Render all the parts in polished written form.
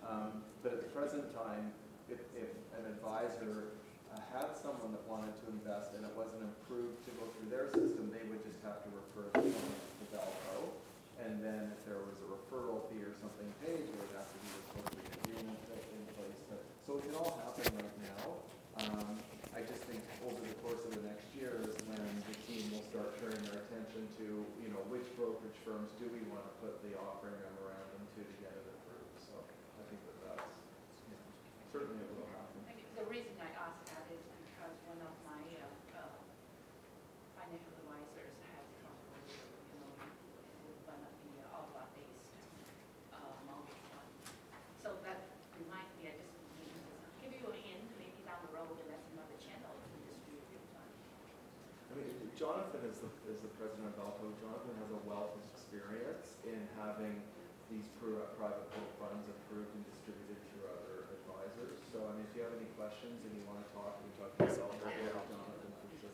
But at the present time, if an advisor had someone that wanted to invest and it wasn't approved to go through their system, they would just have to refer the client to Valco. And then if there was a referral fee or something paid, there would have to be a appropriate agreement in place. So it can all happen right now. I just think over the course of the next year is when the team will start turning their attention to, you know, which brokerage firms do we want to put the offering memorandum to get it approved. So I think that's, you know, certainly it will happen. The reason I ask that is because one of my financial advisors has trouble, you know, with one of the Ottawa-based mortgage funds. So that reminds me, I just give you a hint, maybe down the road, that's another channel to distribute your funds. I mean, Jonathan is the president of Valco. Jonathan has a wealth of experience in having these private pool funds approved and distributed through other advisors. So, I mean, if you have any questions and you want to talk, we talk to yourself or Jonathan.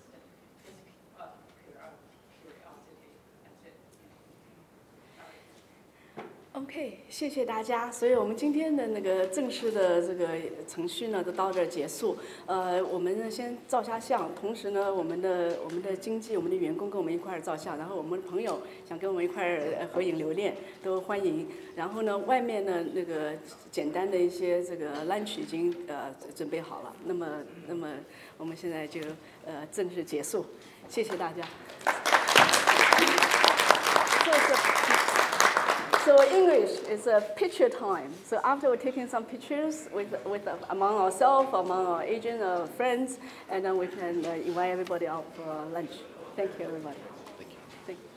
OK， 谢谢大家。所以我们今天的那个正式的这个程序呢，都到这儿结束。我们呢先照下相，同时呢，我们的经纪、我们的员工跟我们一块儿照相，然后我们的朋友想跟我们一块儿合影留念，都欢迎。然后呢，外面呢那个简单的一些这个 lunch 已经准备好了。那么我们现在就正式结束，谢谢大家。So English is a picture time. So after we're taking some pictures among ourselves, among our agent, our friends, and then we can invite everybody out for lunch. Thank you, everybody. Thank you.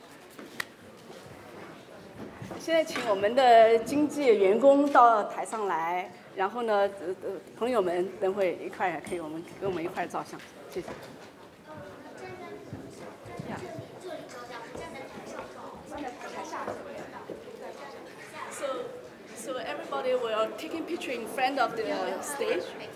现在请我们的经纪员工到台上来，然后呢，朋友们等会一块儿可以跟我们一块儿照相，谢谢。So everybody will taking picture in front of the stage.